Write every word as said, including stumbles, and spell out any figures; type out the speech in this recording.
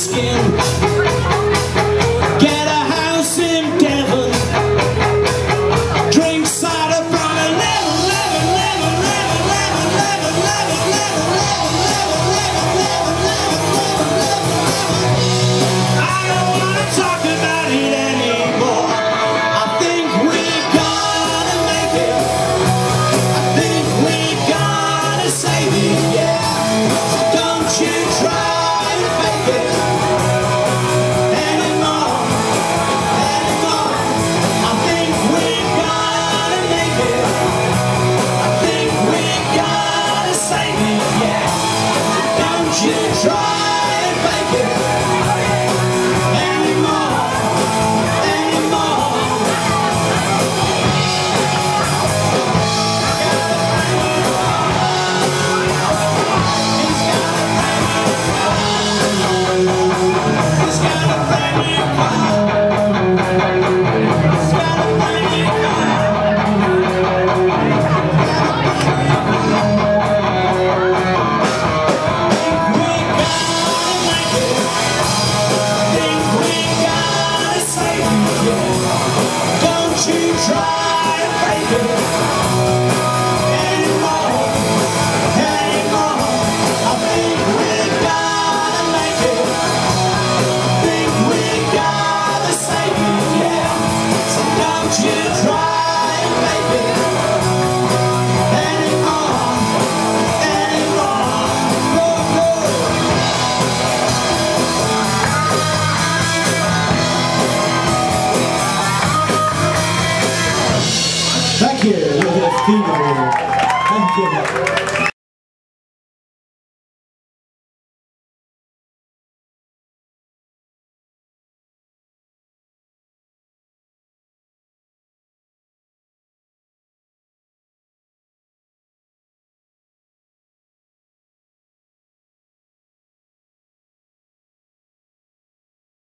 skin. Get a house in Devon. Drink cider from a lemon, lemon, lemon, lemon, lemon, lemon, lemon, lemon, lemon, lemon, lemon, lemon, lemon, lemon. I don't wanna talk about it anymore. I think we gotta make it. I think we gotta save it, yeah. Don't you try to fake it anymore, anymore. I think we gotta make it. I think we gotta save it, yeah. Don't you try to fake it anymore, anymore. He's got a brand new car. He's got a brand new car. He's got a brand new car. We gotta make it. Think we gotta save it, yeah. Don't you try to fake it anymore, anymore. I think we gotta make it. Think we gotta save it, yeah. So don't you try and make it anymore, anymore. No, no. Thank you. You'll get a female. Thank you.